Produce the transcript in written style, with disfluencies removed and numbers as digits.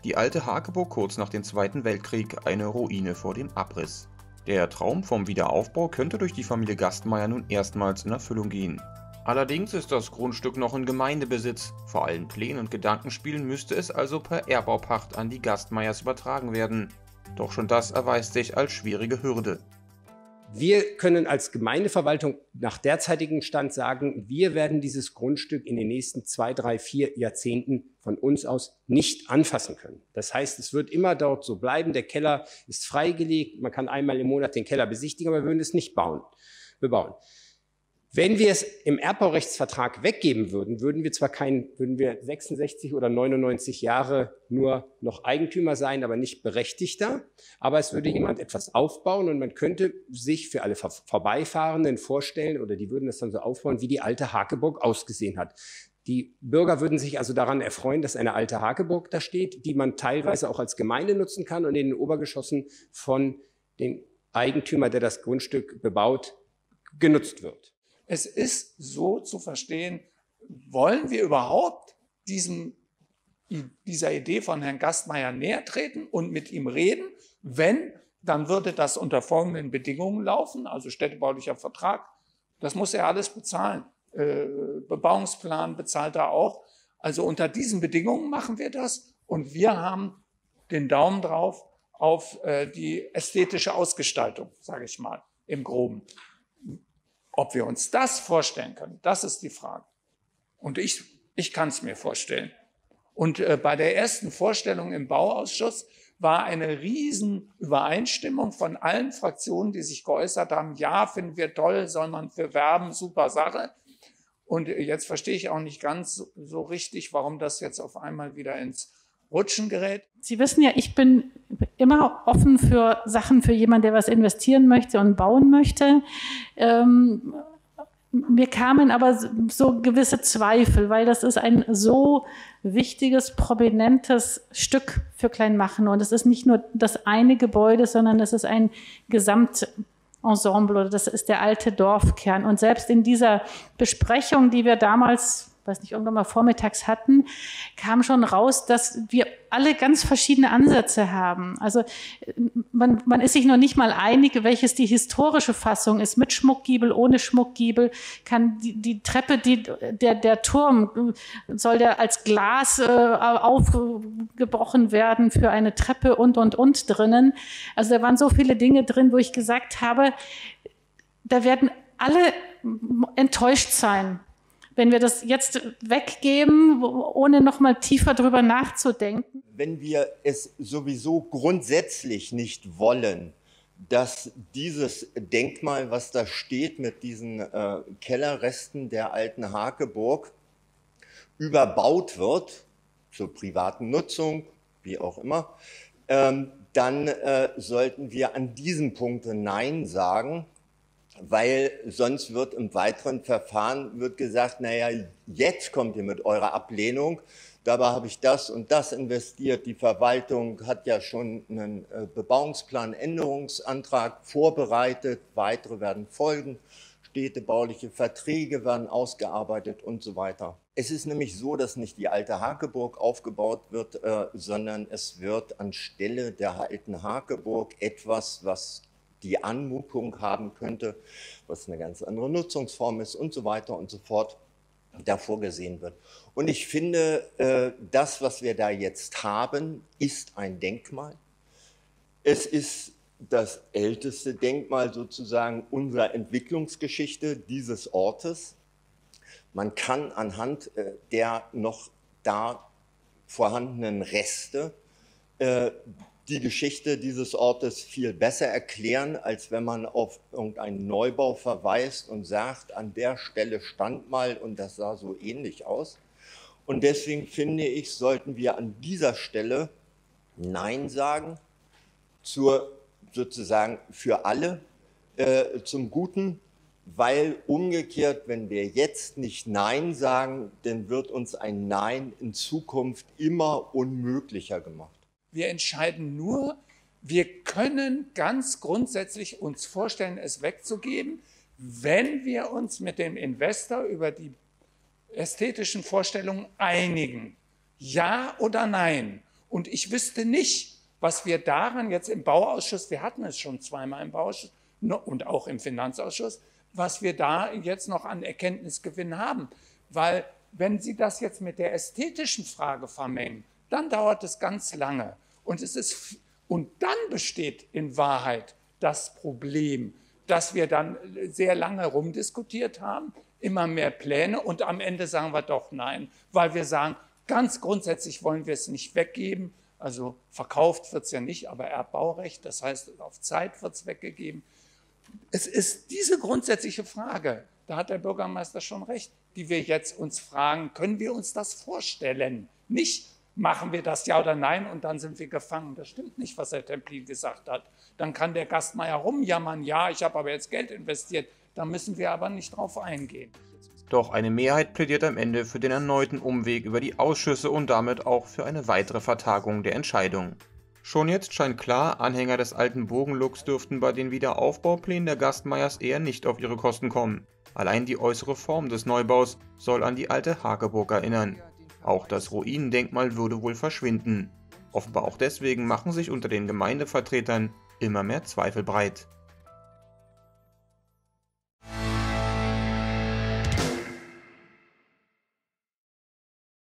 Die alte Hakeburg kurz nach dem Zweiten Weltkrieg, eine Ruine vor dem Abriss. Der Traum vom Wiederaufbau könnte durch die Familie Gastmeier nun erstmals in Erfüllung gehen. Allerdings ist das Grundstück noch in Gemeindebesitz. Vor allen Plänen und Gedankenspielen müsste es also per Erbbaupacht an die Gastmeiers übertragen werden. Doch schon das erweist sich als schwierige Hürde. Wir können als Gemeindeverwaltung nach derzeitigem Stand sagen, wir werden dieses Grundstück in den nächsten 2, 3, 4 Jahrzehnten von uns aus nicht anfassen können. Das heißt, es wird immer dort so bleiben. Der Keller ist freigelegt. Man kann einmal im Monat den Keller besichtigen, aber wir würden es nicht bebauen. Wenn wir es im Erbbaurechtsvertrag weggeben würden, würden wir 66 oder 99 Jahre nur noch Eigentümer sein, aber nicht Berechtigter. Aber es würde jemand etwas aufbauen und man könnte sich für alle Vorbeifahrenden vorstellen, oder die würden das dann so aufbauen, wie die alte Hakeburg ausgesehen hat. Die Bürger würden sich also daran erfreuen, dass eine alte Hakeburg da steht, die man teilweise auch als Gemeinde nutzen kann und in den Obergeschossen von dem Eigentümer, der das Grundstück bebaut, genutzt wird. Es ist so zu verstehen, wollen wir überhaupt dieser Idee von Herrn Gastmeier näher treten und mit ihm reden? Wenn, dann würde das unter folgenden Bedingungen laufen, also städtebaulicher Vertrag, das muss er alles bezahlen. Bebauungsplan bezahlt er auch. Also unter diesen Bedingungen machen wir das und wir haben den Daumen drauf auf die ästhetische Ausgestaltung, sage ich mal, im Groben. Ob wir uns das vorstellen können, das ist die Frage. Und ich kann es mir vorstellen. Und bei der ersten Vorstellung im Bauausschuss war eine riesen Übereinstimmung von allen Fraktionen, die sich geäußert haben, ja, finden wir toll, soll man für werben, super Sache. Und jetzt verstehe ich auch nicht ganz so richtig, warum das jetzt auf einmal wieder ins Rutschen gerät. Sie wissen ja, ich bin immer offen für Sachen für jemanden, der was investieren möchte und bauen möchte. Mir kamen aber so gewisse Zweifel, weil das ist ein so wichtiges, prominentes Stück für Kleinmachnow. Und es ist nicht nur das eine Gebäude, sondern es ist ein Gesamtensemble, oder das ist der alte Dorfkern. Und selbst in dieser Besprechung, die wir damals, weiß nicht, irgendwann mal vormittags hatten, kam schon raus, dass wir alle ganz verschiedene Ansätze haben. Also man ist sich noch nicht mal einig, welches die historische Fassung ist, mit Schmuckgiebel, ohne Schmuckgiebel, kann die Treppe, der Turm, soll der als Glas aufgebrochen werden für eine Treppe und drinnen. Also da waren so viele Dinge drin, wo ich gesagt habe, da werden alle enttäuscht sein, wenn wir das jetzt weggeben, ohne noch mal tiefer drüber nachzudenken. Wenn wir es sowieso grundsätzlich nicht wollen, dass dieses Denkmal, was da steht mit diesen Kellerresten der alten Hakeburg, überbaut wird, zur privaten Nutzung, wie auch immer, dann sollten wir an diesem Punkt Nein sagen. Weil sonst wird im weiteren Verfahren gesagt, naja, jetzt kommt ihr mit eurer Ablehnung, dabei habe ich das und das investiert, die Verwaltung hat ja schon einen Bebauungsplan-Änderungsantrag vorbereitet, weitere werden folgen, städtebauliche Verträge werden ausgearbeitet und so weiter. Es ist nämlich so, dass nicht die alte Hakeburg aufgebaut wird, sondern es wird anstelle der alten Hakeburg etwas, was die Anmutung haben könnte, was eine ganz andere Nutzungsform ist und so weiter und so fort, da vorgesehen wird. Und ich finde, das, was wir da jetzt haben, ist ein Denkmal. Es ist das älteste Denkmal sozusagen unserer Entwicklungsgeschichte dieses Ortes. Man kann anhand der noch da vorhandenen Reste die Geschichte dieses Ortes viel besser erklären, als wenn man auf irgendeinen Neubau verweist und sagt, an der Stelle stand mal und das sah so ähnlich aus. Und deswegen finde ich, sollten wir an dieser Stelle Nein sagen, sozusagen für alle, zum Guten, weil umgekehrt, wenn wir jetzt nicht Nein sagen, dann wird uns ein Nein in Zukunft immer unmöglicher gemacht. Wir entscheiden nur, wir können ganz grundsätzlich uns vorstellen, es wegzugeben, wenn wir uns mit dem Investor über die ästhetischen Vorstellungen einigen. Ja oder nein. Und ich wüsste nicht, was wir daran jetzt im Bauausschuss, wir hatten es schon zweimal im Bauausschuss und auch im Finanzausschuss, was wir da jetzt noch an Erkenntnisgewinn haben. Weil wenn Sie das jetzt mit der ästhetischen Frage vermengen, dann dauert es ganz lange. Und dann besteht in Wahrheit das Problem, dass wir dann sehr lange rumdiskutiert haben, immer mehr Pläne und am Ende sagen wir doch nein, weil wir sagen, ganz grundsätzlich wollen wir es nicht weggeben. Also verkauft wird es ja nicht, aber Erbbaurecht, das heißt, auf Zeit wird es weggegeben. Es ist diese grundsätzliche Frage, da hat der Bürgermeister schon recht, die wir jetzt uns fragen, können wir uns das vorstellen? Nicht, machen wir das ja oder nein und dann sind wir gefangen. Das stimmt nicht, was Herr Templin gesagt hat. Dann kann der Gastmeier rumjammern, ja, ich habe aber jetzt Geld investiert. Da müssen wir aber nicht drauf eingehen. Doch eine Mehrheit plädiert am Ende für den erneuten Umweg über die Ausschüsse und damit auch für eine weitere Vertagung der Entscheidung. Schon jetzt scheint klar, Anhänger des alten Bogenlooks dürften bei den Wiederaufbauplänen der Gastmeiers eher nicht auf ihre Kosten kommen. Allein die äußere Form des Neubaus soll an die alte Hakeburg erinnern. Auch das Ruinendenkmal würde wohl verschwinden. Offenbar auch deswegen machen sich unter den Gemeindevertretern immer mehr Zweifel breit.